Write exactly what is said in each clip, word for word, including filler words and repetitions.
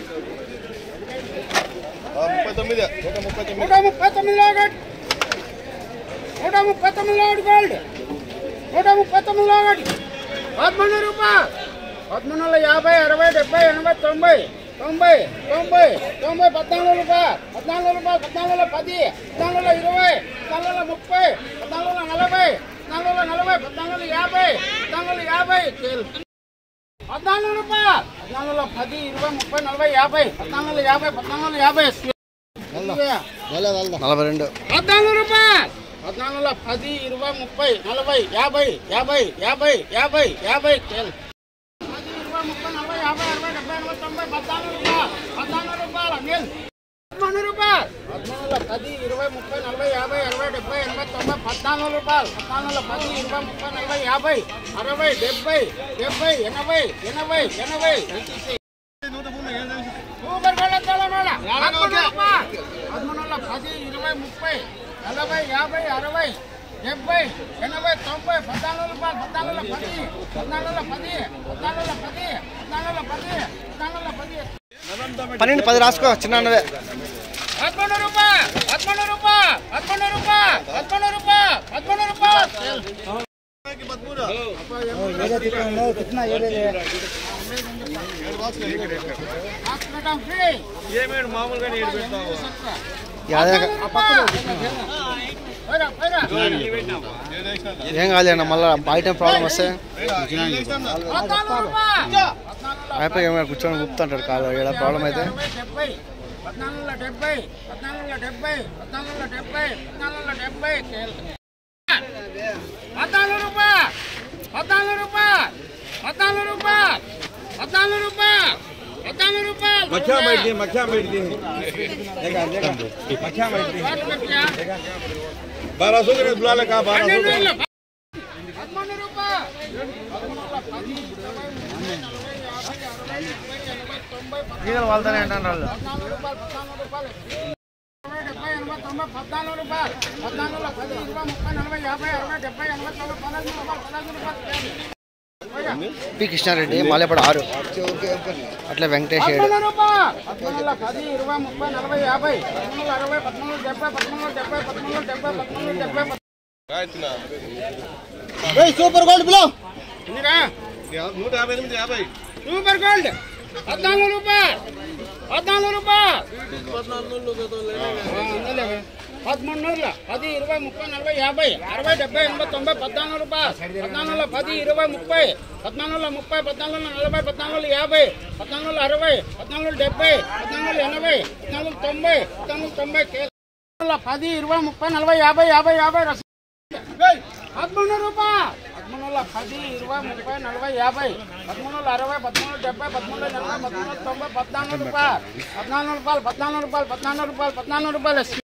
ముప్పై తొమ్మిది నూట ముప్పై తొమ్మిది నూట ముప్పై తొమ్మిది ఒకటి నూట ముప్పై తొమ్మిది ఒకటి గోల్డ్ నూట ముప్పై తొమ్మిది ఒకటి పదమూడు రూపాయలు పదమూడు వందల యాభై అరవై డెబ్బై ఎనభై తొంభై తొంభై తొంభై తొంభై పద్నాలుగు రూపాయలు పద్నాలుగు రూపాయలు పద్నాలుగు వందల పది పద్నాలుగు వందల ఇరవై పద్నాలుగు వందల ముప్పై పద్నాలుగు వందల నలభై పద్నాలుగు వందల నలభై పద్నాలుగు వందల యాభై పద్నాలుగు వందల యాభై పద్నాలుగు రూపాయలు పద్నాలుగు వందల పది ఇరవై ముప్పై నలభై యాభై పద్నాలుగు వందల యాభై పద్నాలుగు వందల యాభై నలభై రెండు పద్నాలుగు రూపాయలు పద్నాలుగు వందల పది ఇరవై ముప్పై నలభై యాభై యాభై యాభై యాభై యాభై పది ఇరవై ముప్పై నలభై యాభై అరవై డెబ్బై ఎనభై తొంభై పద్నాలుగు రూపాయలు పద్నాలుగు రూపాయలు నీళ్ళు పదమూడు రూపాయలు పద్నాలుగు వందల పది ఇరవై ముప్పై నలభై యాభై అరవై డెబ్బై ఎనభై తొంభై పద్నాలుగు రూపాయలు పద్నాలుగు వందల పది ఇరవై ముప్పై నలభై యాభై అరవై డెబ్బై డెబ్బై ఎనభై ఎనభై ఎనభై పదమూడు వందల పది ఇరవై ముప్పై నలభై యాభై అరవై డెబ్బై ఎనభై తొంభై పద్నాలుగు రూపాయలు పద్నాలుగు వందల పది పద్నాలుగు వందల పది పద్నాలుగు వందల పది పద్నాలుగు వందల పది పద్నాలుగు వందల పది పన్నెండు పది రాసుకో చిన్నవే పదమూడు రూపాయలు పదమూడు రూపాయలు పదమూడు రూపాయలు పదమూడు రూపాయలు పదమూడు రూపాయలు ఏం కాలేనా మళ్ళీ బయట ప్రాబ్లం వస్తే అయిపోయి ఏమైనా కూర్చొని గుప్తుంటాడు కాదు ఏడా ప్రాబ్లం అయితే పద్నాలుగు వందల డెబ్బై పద్నాలుగు వందల డెబ్బై పద్నాలుగు వందల డెబ్బై పద్నాలుగు వందల డెబ్బై పద్నాలుగు రూపాయలు పద్నాలుగు రూపాయలు పద్నాలుగు రూపాయలు పద్నాలుగు రూపాయలు पचानवे रुपये मक्खियाँ बैठती मक्खियाँ बैठती देखा देखा मक्खियाँ बैठती बारह सौ के बुला ले कहा बारह सौ पचपन रुपये इधर वालता नहीं अंडा डाल పద్నాలుగు రూపాయలు పద్నాలుగు వందల పది ఇరవై ముప్పై నలభై యాభై అరవై డెబ్బై ఎనభై తొంభై పదహైదు రూపాయలు పదహైదు రూపాయలు పి కృష్ణారెడ్డి మాలేపడ ఆరు అట్లా వెంకటేష్ ఏడు పద్నాలుగు వందల పది ఇరవై ముప్పై నలభై యాభై పద్నాలుగు అరవై పద్నాలుగు డెబ్బై పద్నాలుగు డెబ్బై పద్నాలుగు డెబ్బై పద్నాలుగు డెబ్బై సూపర్ గోల్డ్ బ్లో నూట యాభై ఎనిమిది యాభై సూపర్ గోల్డ్ పద్నాలుగు రూపాయలు పద్నాలుగు రూపాయలు పదమూడు నూరుల పది ఇరవై ముప్పై నలభై యాభై అరవై డెబ్బై ఎనభై తొంభై పద్నాలుగు రూపాయలు పద్నాలుగు వందల పది ఇరవై ముప్పై పద్నాలుగు వందల ముప్పై పద్నాలుగు వందల నలభై పద్నాలుగు వందల యాభై పద్నాలుగు వందల అరవై పద్నాలుగు వందల డెబ్బై పద్నాలుగు వందల ఎనభై పద్నాలుగు వందల తొంభై పద్నాలుగు వందల తొంభై పది ఇరవై ముప్పై నలభై యాభై యాభై యాభై పదమూడు రూపాయలు పదమూడు వందల పది ఇరవై ముప్పై నలభై యాభై పదమూడు వందల అరవై పదమూడు డెబ్బై పదమూడు వందల ఎనభై పదమూడు వందల తొంభై పద్నాలుగు రూపాయలు పద్నాలుగు రూపాయలు పద్నాలుగు రూపాయలు పద్నాలుగు రూపాయలు పద్నాలుగు రూపాయలు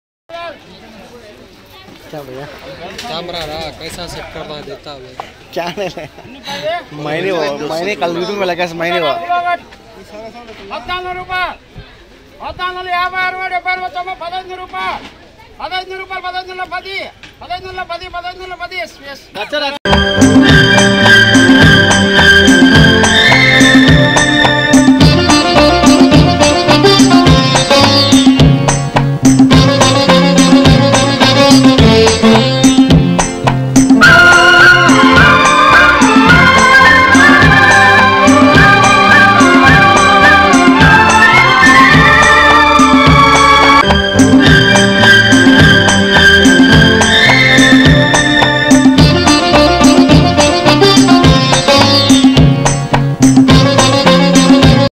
क्या भैया कैमरा रहा कैसा सेट करवा देता है क्या मैंने वो मैंने कल यूट्यूब में लगा मैंने वो పద్నాలుగు రూపాయలు పద్నాలుగు వందల యాభై అరవై డెబ్బై అరవై తొంభై పదహైదు రూపాయలు పదహైదు రూపాయలు పదహైదు వందల పది పదహైదు వందల పది పదహైదు వందల పది